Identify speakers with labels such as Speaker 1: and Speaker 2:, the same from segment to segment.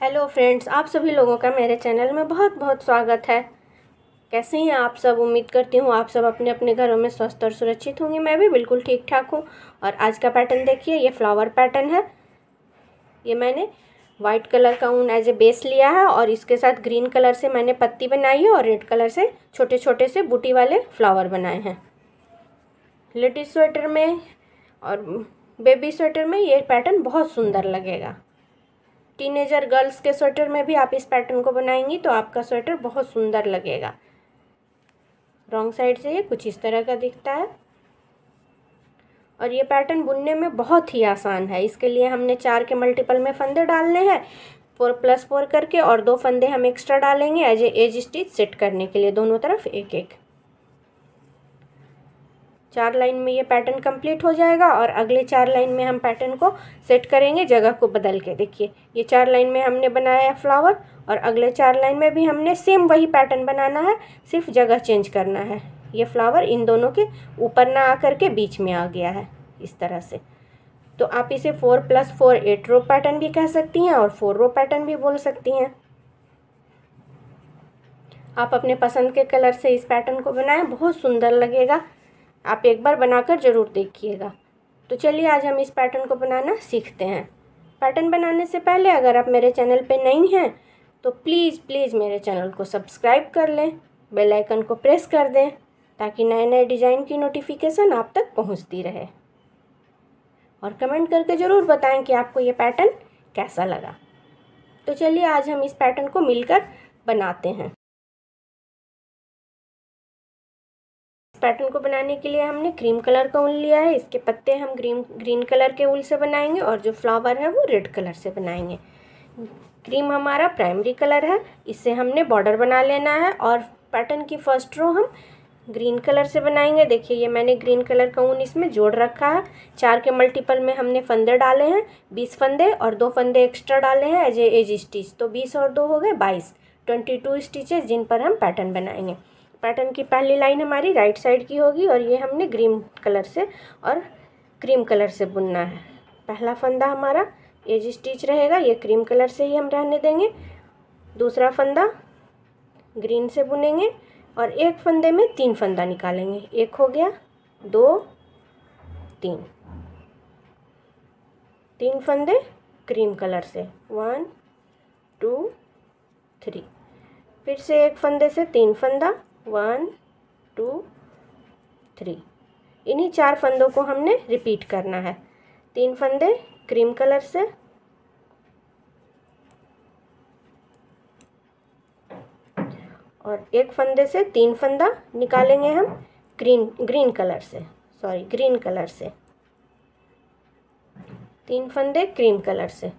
Speaker 1: Hello friends, आप सभी लोगों का मेरे चैनल में बहुत बहुत स्वागत है। कैसे हैं आप सब? उम्मीद करती हूँ आप सब अपने अपने घरों में स्वस्थ और सुरक्षित होंगे। मैं भी बिल्कुल ठीक ठाक हूँ। और आज का पैटर्न देखिए, ये फ्लावर पैटर्न है। ये मैंने वाइट कलर का ऊन एज ए बेस लिया है और इसके साथ ग्रीन कलर से मैंने पत्ती बनाई है और रेड कलर से छोटे छोटे से बूटी वाले फ्लावर बनाए हैं। लेडीज स्वेटर में और बेबी स्वेटर में ये पैटर्न बहुत सुंदर लगेगा। टीनेजर गर्ल्स के स्वेटर में भी आप इस पैटर्न को बनाएंगी तो आपका स्वेटर बहुत सुंदर लगेगा। रॉन्ग साइड से ये कुछ इस तरह का दिखता है और ये पैटर्न बुनने में बहुत ही आसान है। इसके लिए हमने 4 के मल्टीपल में फंदे डालने हैं 4+4 करके, और 2 फंदे हम एक्स्ट्रा डालेंगे एज स्टिच सेट करने के लिए, दोनों तरफ एक एक। 4 लाइन में ये पैटर्न कंप्लीट हो जाएगा और अगले 4 लाइन में हम पैटर्न को सेट करेंगे जगह को बदल के। देखिए, ये 4 लाइन में हमने बनाया है फ्लावर और अगले 4 लाइन में भी हमने सेम वही पैटर्न बनाना है, सिर्फ जगह चेंज करना है। ये फ्लावर इन दोनों के ऊपर ना आकर के बीच में आ गया है इस तरह से। तो आप इसे 4+4 8 रो पैटर्न भी कह सकती हैं और 4 रो पैटर्न भी बोल सकती हैं। आप अपने पसंद के कलर से इस पैटर्न को बनाएं, बहुत सुंदर लगेगा। आप एक बार बनाकर ज़रूर देखिएगा। तो चलिए आज हम इस पैटर्न को बनाना सीखते हैं। पैटर्न बनाने से पहले अगर आप मेरे चैनल पे नई हैं तो प्लीज़ मेरे चैनल को सब्सक्राइब कर लें, बेल आइकन को प्रेस कर दें ताकि नए नए डिज़ाइन की नोटिफिकेशन आप तक पहुंचती रहे। और कमेंट करके ज़रूर बताएं कि आपको ये पैटर्न कैसा लगा। तो चलिए आज हम इस पैटर्न को मिलकर बनाते हैं। पैटर्न को बनाने के लिए हमने क्रीम कलर का ऊन लिया है। इसके पत्ते हम ग्रीन कलर के ऊन से बनाएंगे और जो फ्लावर है वो रेड कलर से बनाएंगे। क्रीम हमारा प्राइमरी कलर है, इससे हमने बॉर्डर बना लेना है और पैटर्न की फर्स्ट रो हम ग्रीन कलर से बनाएंगे। देखिए, ये मैंने ग्रीन कलर का ऊन इसमें जोड़ रखा है। 4 के मल्टीपल में हमने फंदे डाले हैं 20 फंदे और 2 फंदे एक्स्ट्रा डाले हैं एज स्टिच। तो 20 और 2 हो गए 22 स्टिचेस जिन पर हम पैटर्न बनाएंगे। पैटर्न की पहली लाइन हमारी राइट साइड की होगी और ये हमने ग्रीन कलर से और क्रीम कलर से बुनना है। पहला फंदा हमारा एज स्टिच रहेगा, ये क्रीम कलर से ही हम रहने देंगे। दूसरा फंदा ग्रीन से बुनेंगे और एक फंदे में 3 फंदा निकालेंगे। एक हो गया, 2, 3 फंदे क्रीम कलर से, 1 2 3। फिर से एक फंदे से 3 फंदा, 1 2 3। इन्हीं 4 फंदों को हमने रिपीट करना है। 3 फंदे क्रीम कलर से और एक फंदे से 3 फंदा निकालेंगे हम ग्रीन कलर से। 3 फंदे क्रीम कलर से,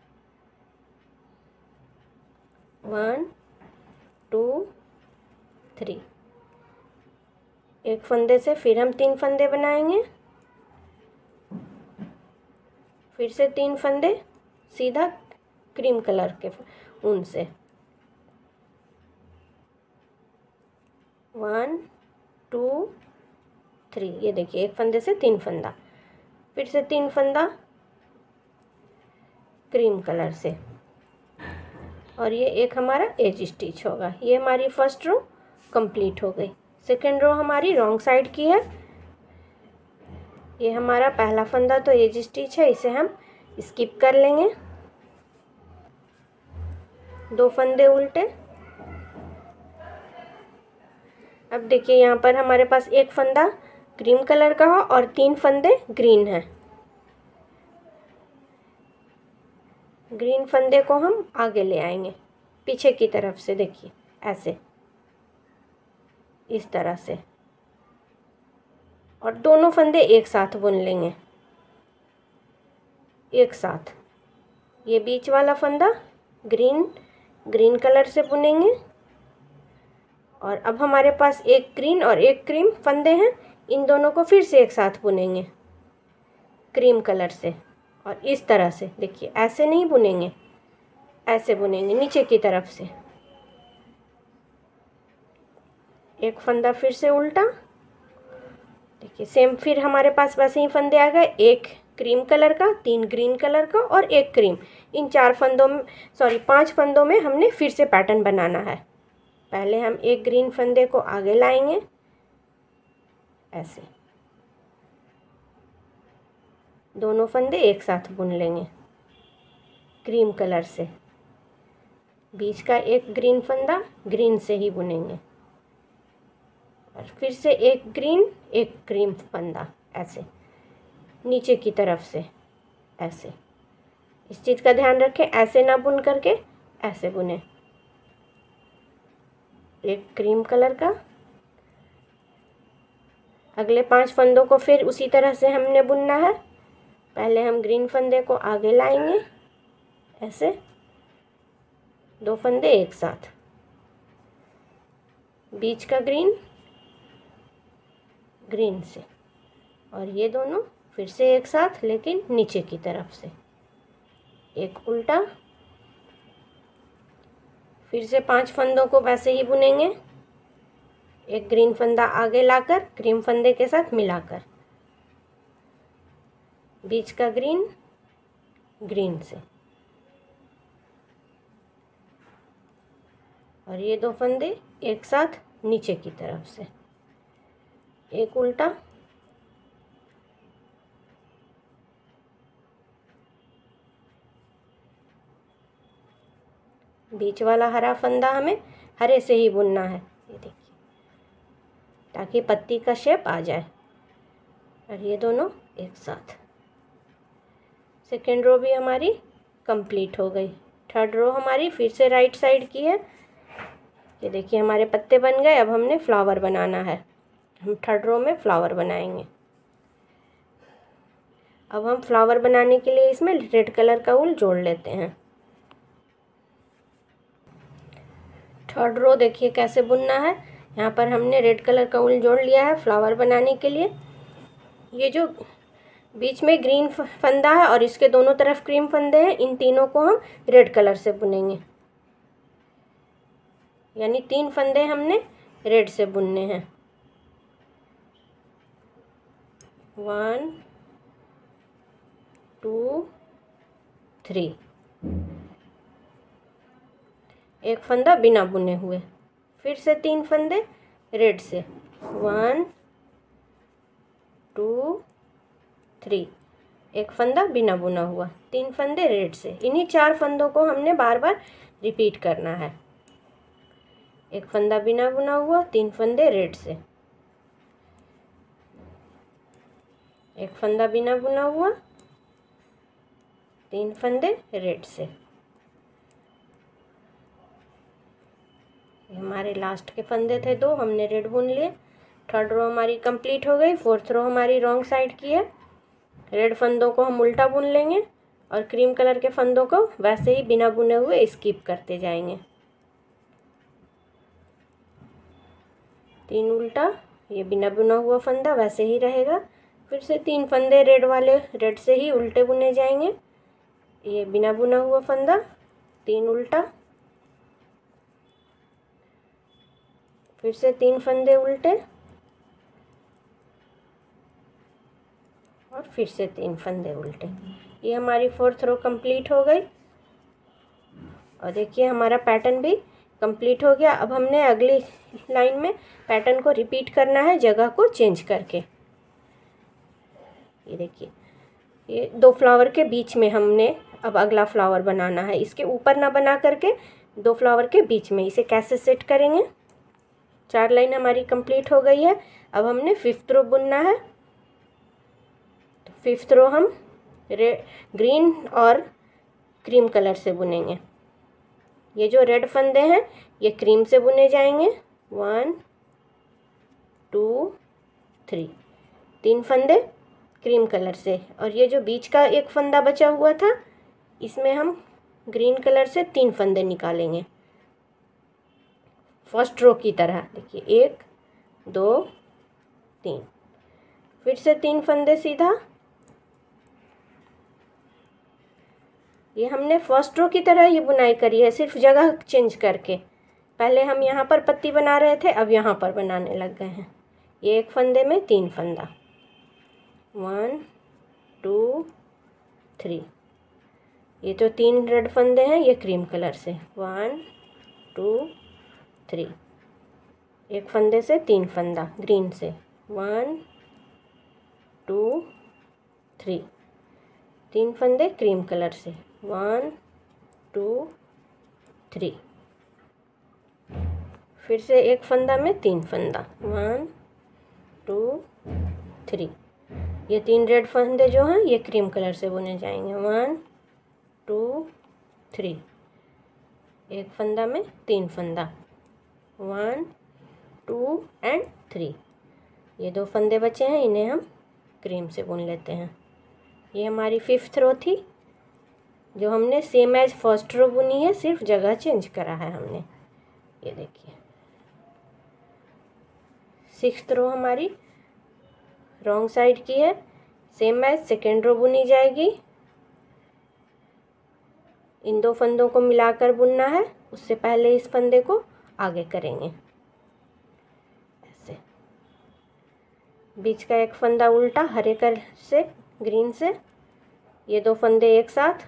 Speaker 1: 1 2 3। एक फंदे से फिर हम 3 फंदे बनाएंगे, फिर से 3 फंदे सीधा क्रीम कलर के ऊन से, 1 2 3। ये देखिए, एक फंदे से 3 फंदा, फिर से 3 फंदा क्रीम कलर से और ये एक हमारा एज स्टिच होगा। ये हमारी फर्स्ट रो कंप्लीट हो गई। सेकेंड रो हमारी रॉन्ग साइड की है। ये हमारा पहला फंदा तो एज स्टिच है, इसे हम स्किप कर लेंगे। 2 फंदे उल्टे। अब देखिए, यहाँ पर हमारे पास एक फंदा क्रीम कलर का हो और 3 फंदे ग्रीन है। ग्रीन फंदे को हम आगे ले आएंगे पीछे की तरफ से, देखिए ऐसे, इस तरह से, और दोनों फंदे एक साथ बुन लेंगे एक साथ। ये बीच वाला फंदा ग्रीन कलर से बुनेंगे और अब हमारे पास एक ग्रीन और एक क्रीम फंदे हैं, इन दोनों को फिर से एक साथ बुनेंगे क्रीम कलर से। और इस तरह से, देखिए ऐसे नहीं बुनेंगे, ऐसे बुनेंगे नीचे की तरफ से। एक फंदा फिर से उल्टा, देखिए सेम, फिर हमारे पास वैसे ही फंदे आ गए। एक क्रीम कलर का, 3 ग्रीन कलर का और 1 क्रीम। इन 4 फंदों में 5 फंदों में हमने फिर से पैटर्न बनाना है। पहले हम एक ग्रीन फंदे को आगे लाएंगे, ऐसे दोनों फंदे एक साथ बुन लेंगे क्रीम कलर से। बीच का एक ग्रीन फंदा ग्रीन से ही बुनेंगे और फिर से एक ग्रीन एक क्रीम फंदा, ऐसे नीचे की तरफ से ऐसे। इस चीज़ का ध्यान रखें, ऐसे ना बुन करके ऐसे बुने। एक क्रीम कलर का, अगले 5 फंदों को फिर उसी तरह से हमने बुनना है। पहले हम ग्रीन फंदे को आगे लाएंगे, ऐसे 2 फंदे एक साथ, बीच का ग्रीन ग्रीन से, और ये दोनों फिर से एक साथ लेकिन नीचे की तरफ से। एक उल्टा, फिर से 5 फंदों को वैसे ही बुनेंगे। एक ग्रीन फंदा आगे लाकर क्रीम फंदे के साथ मिलाकर, बीच का ग्रीन ग्रीन से, और ये 2 फंदे एक साथ नीचे की तरफ से। एक उल्टा, बीच वाला हरा फंदा हमें हरे से ही बुनना है, ये देखिए, ताकि पत्ती का शेप आ जाए। और ये दोनों एक साथ। सेकेंड रो भी हमारी कंप्लीट हो गई। थर्ड रो हमारी फिर से राइट साइड की है। ये देखिए हमारे पत्ते बन गए। अब हमने फ्लावर बनाना है। हम थर्ड रो में फ्लावर बनाएंगे। अब हम फ्लावर बनाने के लिए इसमें रेड कलर का ऊल जोड़ लेते हैं। थर्ड रो देखिए कैसे बुनना है। यहाँ पर हमने रेड कलर का ऊल जोड़ लिया है फ्लावर बनाने के लिए। ये जो बीच में ग्रीन फंदा है और इसके दोनों तरफ क्रीम फंदे हैं, इन तीनों को हम रेड कलर से बुनेंगे। यानी 3 फंदे हमने रेड से बुनने हैं। 1 2 3। एक फंदा बिना बुने हुए, फिर से 3 फंदे रेड से। 1 2 3। एक फंदा बिना बुना हुआ, 3 फंदे रेड से। इन्हीं 4 फंदों को हमने बार बार रिपीट करना है। एक फंदा बिना बुना हुआ, 3 फंदे रेड से। एक फंदा बिना बुना हुआ, 3 फंदे रेड से। ये हमारे लास्ट के फंदे थे 2, हमने रेड बुन लिए। थर्ड रो हमारी कंप्लीट हो गई। फोर्थ रो हमारी रॉन्ग साइड की है। रेड फंदों को हम उल्टा बुन लेंगे और क्रीम कलर के फंदों को वैसे ही बिना बुने हुए स्किप करते जाएंगे। 3 उल्टा, ये बिना बुना हुआ फंदा वैसे ही रहेगा। फिर से 3 फंदे रेड वाले रेड से ही उल्टे बुने जाएंगे। ये बिना बुना हुआ फंदा, 3 उल्टा, फिर से 3 फंदे उल्टे और फिर से 3 फंदे उल्टे। ये हमारी फोर्थ रो कंप्लीट हो गई। और देखिए हमारा पैटर्न भी कंप्लीट हो गया। अब हमने अगली लाइन में पैटर्न को रिपीट करना है, जगह को चेंज करके। ये देखिए, ये 2 फ्लावर के बीच में हमने अब अगला फ्लावर बनाना है। इसके ऊपर ना बना करके 2 फ्लावर के बीच में। इसे कैसे सेट करेंगे? 4 लाइन हमारी कंप्लीट हो गई है। अब हमने 5th रो बुनना है। तो 5th रो हम ग्रीन और क्रीम कलर से बुनेंगे। ये जो रेड फंदे हैं ये क्रीम से बुने जाएंगे। 1 2 3। 3 फंदे क्रीम कलर से। और ये जो बीच का एक फंदा बचा हुआ था, इसमें हम ग्रीन कलर से 3 फंदे निकालेंगे फर्स्ट रो की तरह। देखिए 1 2 3। फिर से 3 फंदे सीधा। ये हमने फर्स्ट रो की तरह ही बुनाई करी है, सिर्फ जगह चेंज करके। पहले हम यहाँ पर पत्ती बना रहे थे, अब यहाँ पर बनाने लग गए हैं। ये एक फंदे में 3 फंदा। 1 2 3। ये जो 3 रेड फंदे हैं ये क्रीम कलर से 1 2 3। एक फंदे से 3 फंदा ग्रीन से 1 2 3। 3 फंदे क्रीम कलर से 1 2 3। फिर से एक फंदा में 3 फंदा 1 2 3। ये 3 रेड फंदे जो हैं ये क्रीम कलर से बुने जाएंगे 1 2 3। एक फंदा में 3 फंदा 1 2 एंड 3। ये 2 फंदे बचे हैं, इन्हें हम क्रीम से बुन लेते हैं। ये हमारी 5th रो थी जो हमने सेम एज फर्स्ट रो बुनी है, सिर्फ जगह चेंज करा है हमने। ये देखिए 6th रो हमारी रॉन्ग साइड की है, सेम एज सेकेंड रो बुनी जाएगी। इन 2 फंदों को मिलाकर बुनना है, उससे पहले इस फंदे को आगे करेंगे ऐसे। बीच का एक फंदा उल्टा हरे कलर से ग्रीन से, ये 2 फंदे एक साथ,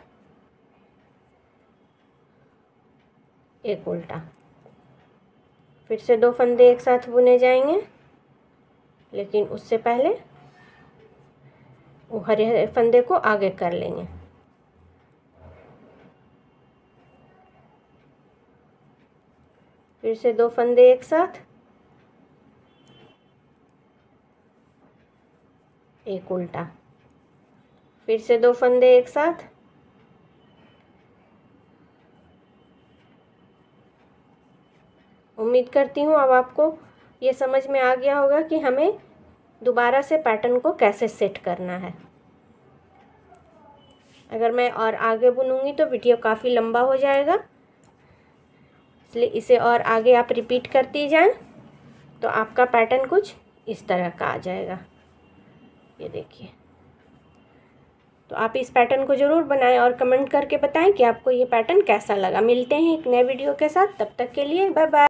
Speaker 1: एक उल्टा। फिर से 2 फंदे एक साथ बुने जाएंगे, लेकिन उससे पहले वो हरे फंदे को आगे कर लेंगे। फिर से 2 फंदे एक साथ, एक उल्टा। फिर से 2 फंदे एक साथ, उम्मीद करती हूँ अब आपको ये समझ में आ गया होगा कि हमें दोबारा से पैटर्न को कैसे सेट करना है। अगर मैं और आगे बुनूंगी तो वीडियो काफ़ी लंबा हो जाएगा, इसलिए इसे और आगे आप रिपीट करती जाएं तो आपका पैटर्न कुछ इस तरह का आ जाएगा। ये देखिए, तो आप इस पैटर्न को ज़रूर बनाएं और कमेंट करके बताएं कि आपको ये पैटर्न कैसा लगा। मिलते हैं एक नए वीडियो के साथ, तब तक के लिए बाय बाय।